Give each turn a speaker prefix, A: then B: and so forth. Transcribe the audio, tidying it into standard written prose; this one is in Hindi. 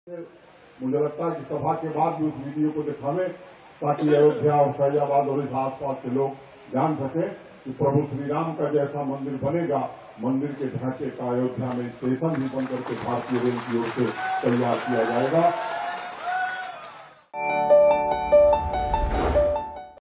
A: मुझे लगता है कि सभा के बाद भी उस वीडियो को दिखावें ताकि अयोध्या और फैजाबाद और इस आसपास के लोग जान सकें कि प्रभु श्री राम का जैसा मंदिर बनेगा, मंदिर के ढांचे का अयोध्या में स्टेशन भी बनकर के भारतीय रेल की ओर से तैयार किया जाएगा।